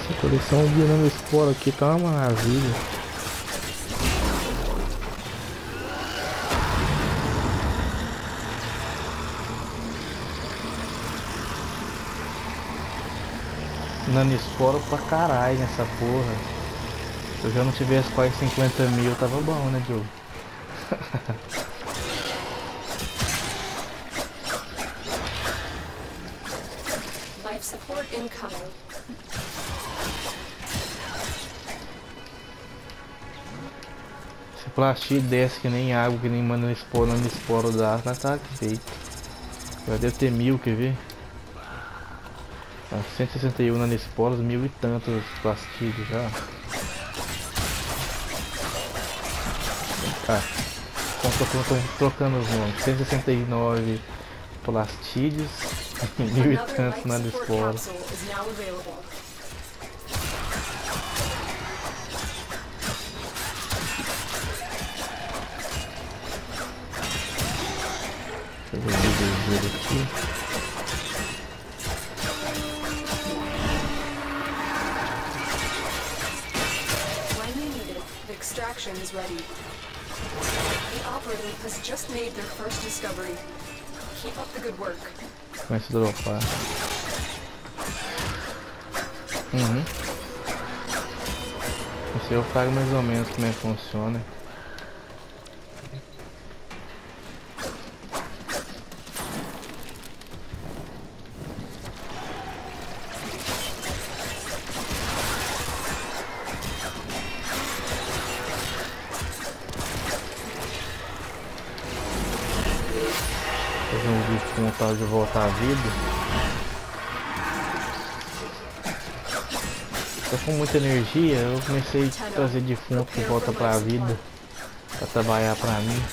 Essa coleção de Nanospora aqui tá uma maravilha. Nanospora pra caralho nessa porra. Se eu já não tivesse quase 50 mil, tava bom, né, Joe? Life support incoming. Se plastir desce que nem água, que nem Nanospora dá, mas tá feito. Já deve ter 1000, quer ver? 161 nanosporos, 1000 e tantos plastídeos já. Ah, estão trocando os nomes. 169 plastídeos e 1000 e tantos nanosporos. Deixa eu ver o vídeo dele aqui. Extraction is ready. The operative has just made their first discovery. Keep up the good work. Começa a dropar. Não sei, eu frago mais ou menos como é que funciona. Fazer um vídeo com o tal de voltar à vida. Tô com muita energia, eu comecei a trazer defunto que volta pra vida pra trabalhar pra mim.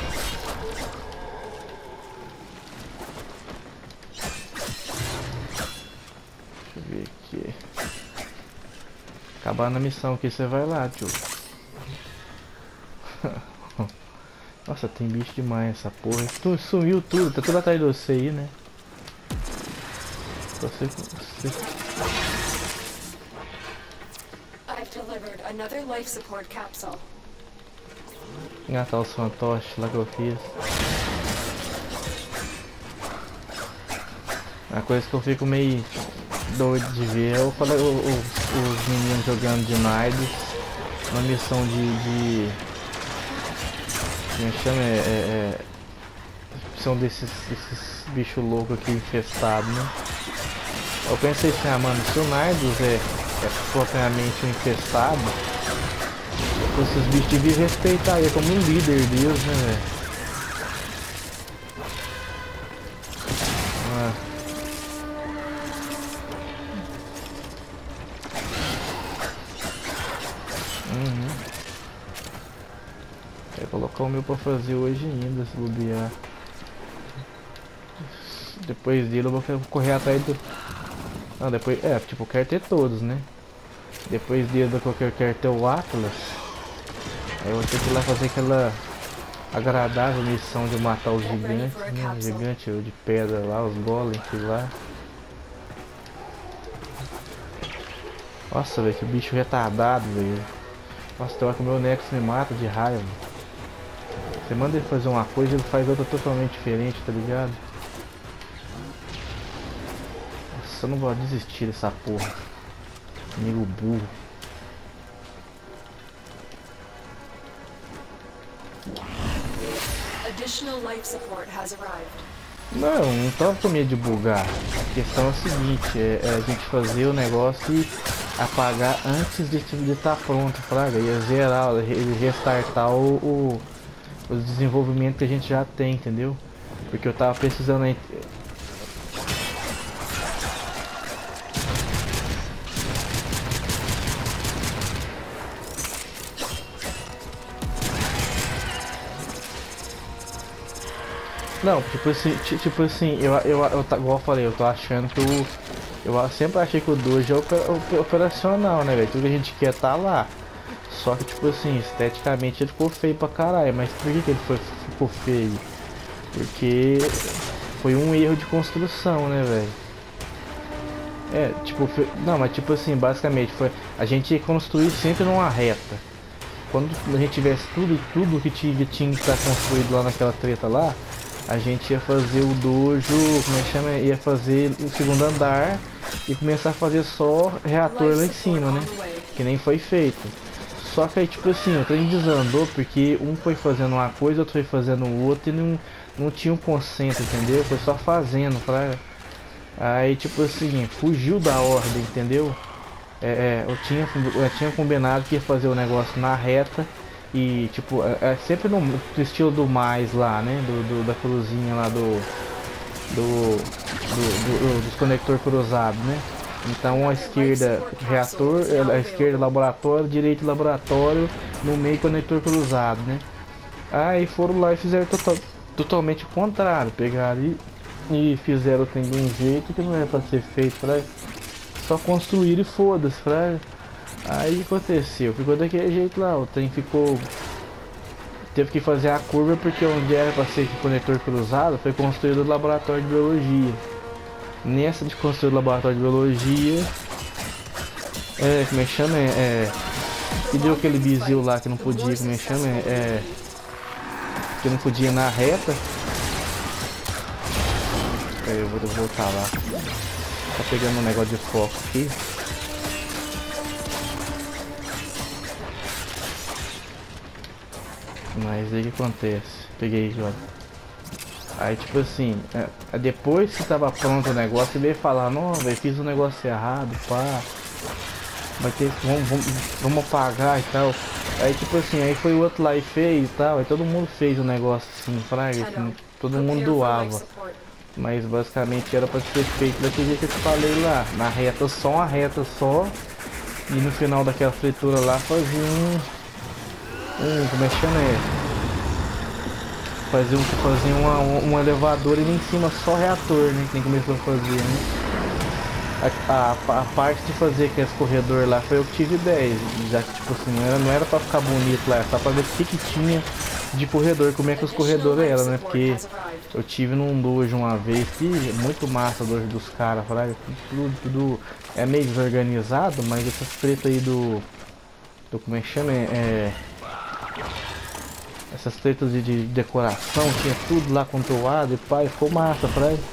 Deixa eu ver aqui. Acabar na missão aqui, você vai lá, tio. Nossa, tem bicho demais essa porra. Tu sumiu tudo, tá tudo atrás de você aí, né? Você... I've delivered another life support capsule. Engatar os fantoches lá que eu fiz. A coisa que eu fico meio doido de ver, eu falei os meninos jogando de Naides, uma missão de como chama? São desses bichos loucos aqui infestados, né? Eu pensei assim, ah mano, se o Naidos é propriamente um infestado, esses bichos deviam respeitar ele como um líder deles, né, velho? Vou colocar o meu pra fazer hoje ainda, se bobear. Depois dele eu vou correr atrás do... Não, depois... tipo, eu quero ter todos, né? Depois dele eu quero ter o Atlas. Aí eu vou ter que ir lá fazer aquela agradável missão de matar os gigantes, né? Gigante de pedra lá, os golems lá. Nossa, velho, que bicho retardado, velho. Nossa, tem hora que o meu Nexus me mata de raiva. Você manda ele fazer uma coisa, ele faz outra totalmente diferente, tá ligado? Nossa, eu não vou desistir dessa porra. Amigo burro. Additional life support has arrived. Não tava com medo de bugar. A questão é a seguinte, é a gente fazer o negócio e apagar antes de estar pronto, fraga. Ia zerar, restartar o desenvolvimento que a gente já tem, entendeu? Porque eu tava precisando... Não, tipo assim, igual eu falei, eu tô achando que eu sempre achei que o Dojo é operacional, né, velho? Tudo que a gente quer tá lá. Só que, tipo assim, esteticamente ele ficou feio pra caralho. Mas por que ele ficou feio? Porque foi um erro de construção, né, velho? Tipo, não, mas tipo assim, basicamente foi a gente ia construir sempre numa reta. Quando a gente tivesse tudo que tinha que estar construído lá naquela treta lá, a gente ia fazer o dojo, como é que chama? Ia fazer o segundo andar e começar a fazer só reator lá em cima, né? Que nem foi feito. Só que aí, tipo assim, o trem desandou porque um foi fazendo uma coisa, outro foi fazendo outra e não tinha um consenso, entendeu? Foi só fazendo, aí, tipo assim, fugiu da ordem, entendeu? Eu tinha combinado que ia fazer o negócio na reta e, tipo, sempre no estilo do mais lá, né? Da cruzinha lá dos conector cruzado, né? Então a esquerda reator, a esquerda laboratório, direita laboratório, no meio conector cruzado, né? Aí foram lá e fizeram totalmente o contrário, pegaram e fizeram o trem de um jeito que não era para ser feito, só construir e foda-se, aí aconteceu, ficou daquele jeito lá, o trem teve que fazer a curva porque onde era para ser conector cruzado foi construído o laboratório de biologia. Nessa de construir o laboratório de biologia, como é que chama? E deu aquele bizil lá que não podia, como é que chama? Que não podia ir na reta. Eu vou voltar lá. Tá pegando um negócio de foco aqui. Mas aí o que acontece? Peguei agora. Aí tipo assim, depois que tava pronto o negócio, ele veio falar, não, velho, fiz um negócio errado, pá. Vai ter, vamos pagar e tal. Aí tipo assim, aí foi o outro lá e fez e tal. Aí todo mundo fez o negócio assim, assim, todo mundo doava. Mas basicamente era para ser feito daquele jeito que eu te falei lá, na reta só, uma reta só. E no final daquela fritura lá fazia como é que chama? Fazia um elevador e em cima só reator, né? Que nem começou a fazer, né? A parte de fazer aquele corredor lá foi eu que tive ideia. Já que tipo assim, não era pra ficar bonito lá, só pra ver o que tinha de corredor, como é que os corredores eram, né? Porque eu tive num dojo uma vez que muito massa o dojo dos caras, tudo é meio desorganizado, mas essas tretas aí do como é que chama? Essas tretas de decoração, tinha tudo lá controlado e pai, ficou massa,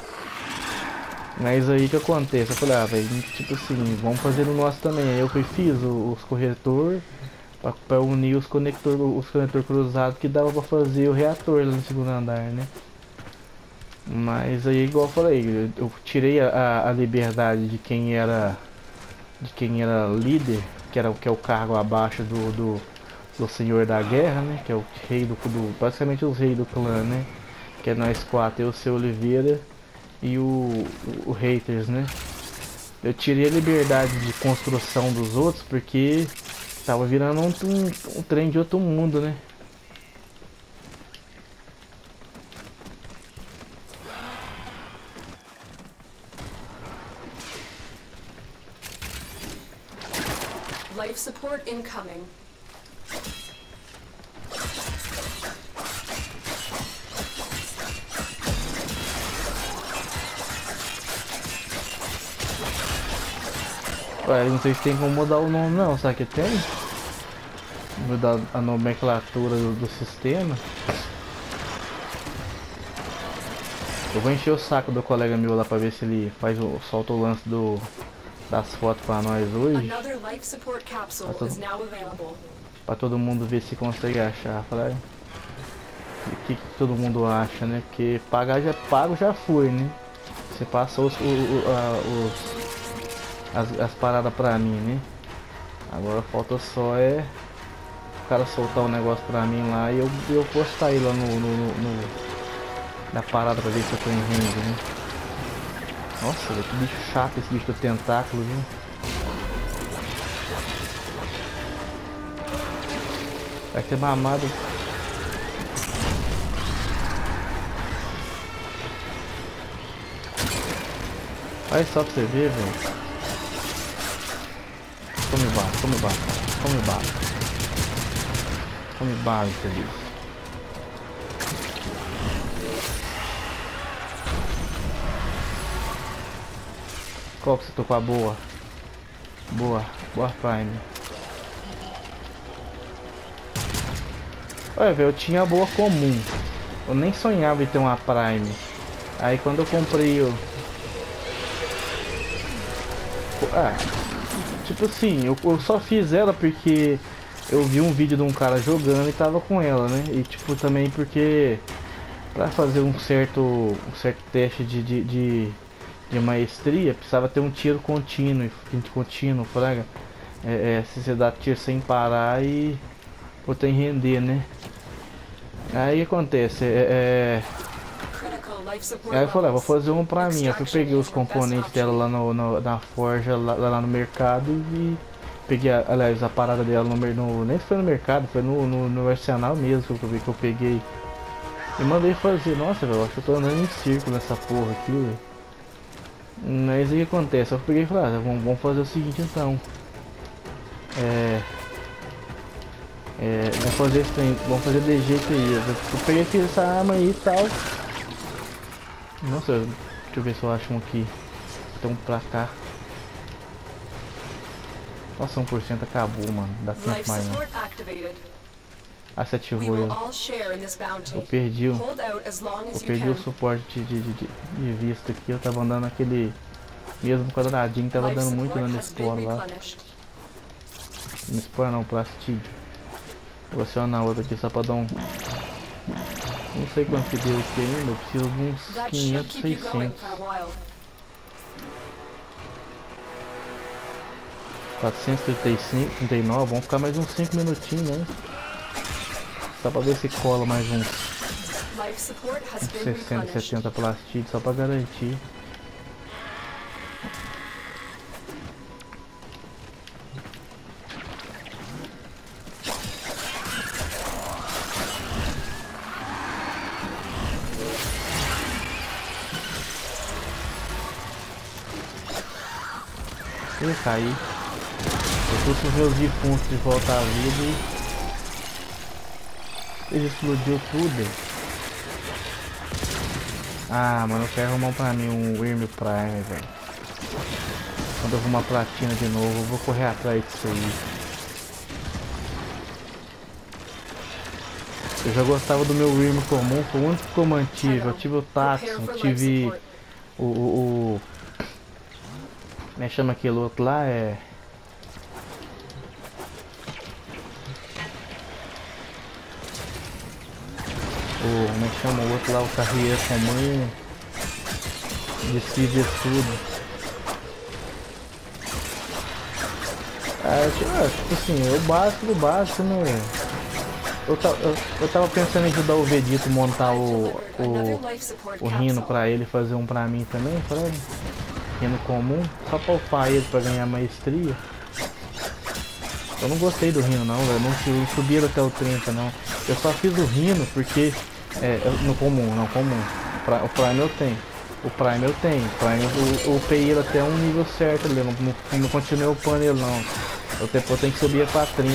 Mas aí que acontece, eu falei, velho, tipo assim, vamos fazer o nosso também. Aí eu fiz os corretor para unir os conector cruzados que dava para fazer o reator lá no segundo andar, né? Mas aí igual eu falei, eu tirei a liberdade de quem era líder, que é o cargo abaixo do senhor da guerra, né? Que é o rei basicamente os reis do clã, né? Que é nós quatro, eu, o seu Oliveira e o Haters, né? Eu tirei a liberdade de construção dos outros porque tava virando um trem de outro mundo, né? Life support incoming. Não sei se tem como mudar o nome não, sabe que tem? Mudar a nomenclatura do sistema. Eu vou encher o saco do colega meu lá pra ver se ele solta o lance das fotos pra nós hoje. Pra todo mundo ver se consegue achar, o que todo mundo acha, né? Porque pagar já foi, né? Você passou as paradas pra mim, né? Agora falta só o cara soltar o negócio pra mim lá e eu postar ele lá na parada pra ver se eu tô em range, né? Nossa, que bicho chato esse bicho do tentáculo, viu? Vai ser mamado. Olha só pra você ver, velho. Come bala, come bala, come bala. Come bala, infeliz. Qual que você tocou a boa? Boa, boa Prime. Olha, velho, eu tinha a boa comum. Eu nem sonhava em ter uma Prime. Aí quando eu comprei o... Ah, tipo assim, eu só fiz ela porque eu vi um vídeo de um cara jogando e tava com ela, né? E tipo, também porque pra fazer um certo teste de maestria, precisava ter um tiro contínuo, fraga. Se você dá tiro sem parar e poder render, né? Aí acontece, aí eu falei, vou fazer um pra mim. Eu peguei os componentes dela lá na forja, lá no mercado e peguei, aliás, a parada dela nem foi no mercado, foi no arsenal mesmo que eu peguei. E mandei fazer. Nossa, velho, acho que eu tô andando em círculo nessa porra aqui, velho. Mas aí o que acontece? Eu peguei e falei, vamos fazer o seguinte então. Vamos fazer esse trem, vamos fazer de jeito aí. Eu peguei aqui essa arma aí e tal. Nossa, deixa eu ver se eu acho um aqui. Tem um pra cá. Nossa, 1% acabou, mano. Dá tempo mais não. Ah, você ativou ele. Eu perdi o suporte de vista aqui. Eu tava andando aquele mesmo quadradinho, tava dando muito dano nesse spore lá. No spore não, plastídio. Vou acionar outro aqui só pra dar um... Não sei quanto que deu aqui ainda, eu preciso de uns 500, 600. 435, 39, vamos ficar mais uns 5 minutinhos, né? Só pra ver se cola mais uns 60, 70 plastídeos, só pra garantir. Eu caí. Eu trouxe os meus defuntos de volta à vida e ele explodiu tudo. Ah, mano, eu quero arrumar pra mim um Wyrm Prime, velho. Quando eu vou uma platina de novo, eu vou correr atrás disso aí. Eu já gostava do meu Wyrm comum, foi o único que eu mantive. Eu tive o Taxon, tive como é que chama aquele outro lá? Como é que chama o outro lá? O Carrier comum. Decide tudo. Tipo assim, o básico do básico, né? Eu tava pensando em ajudar o Vegito montar o Rhino pra ele, fazer um pra mim também, sabe? Rhino comum, só pra upar ele pra ganhar maestria. Eu não gostei do Rhino não, velho, não subi ele até o 30 não. Eu só fiz o Rhino porque, no comum. O Prime eu tenho. O Prime eu upei ele até um nível certo ali, não continuei upando ele não. Eu tenho que subir pra 30.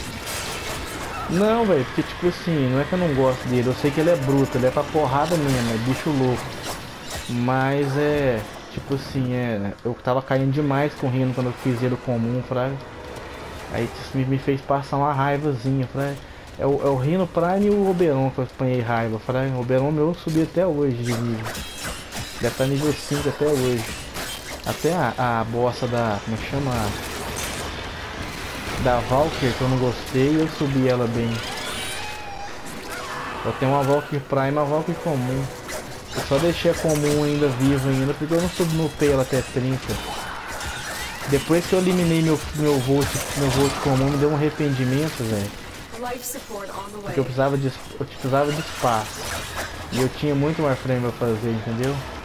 Não, velho, porque tipo assim, não é que eu não gosto dele, eu sei que ele é bruto, ele é pra porrada mesmo, é bicho louco. Mas tipo assim, eu tava caindo demais com o Rhino quando eu fiz ele comum, fraga. Aí isso me fez passar uma raivazinha, fraga. É o Rhino Prime e o Oberon que eu apanhei raiva, fraga. O Oberon meu eu subi até hoje de nível. Deve estar nível 5 até hoje. Até a bossa da, como chama? Da Valkyrie que eu não gostei, eu subi ela bem. Eu tenho uma Valkyrie Prime e uma Valkyrie comum. Eu só deixei a comum ainda viva ainda porque eu não subnupei ela até 30. Depois que eu eliminei meu Volt comum, me deu um arrependimento, velho. Porque eu precisava de espaço. E eu tinha muito Warframe pra fazer, entendeu?